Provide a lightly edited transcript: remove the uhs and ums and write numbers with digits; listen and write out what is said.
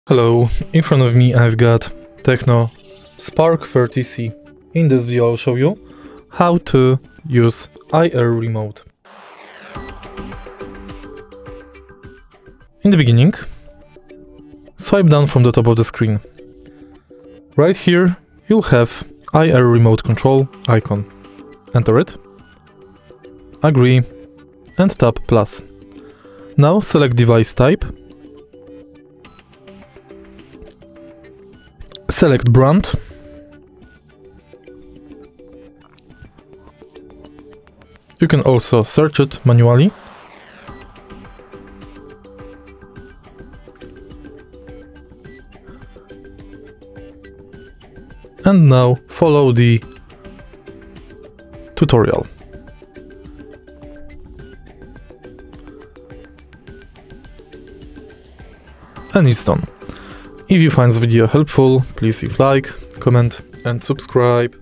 Hello, in front of me I've got TECNO Spark 30C. In this video I'll show you how to use IR remote. In the beginning, swipe down from the top of the screen. Right here you'll have IR remote control icon. Enter it, agree and tap plus. Now select device type, select brand, you can also search it manually, and now follow the tutorial. And it's done. If you find this video helpful, please leave like, comment and subscribe.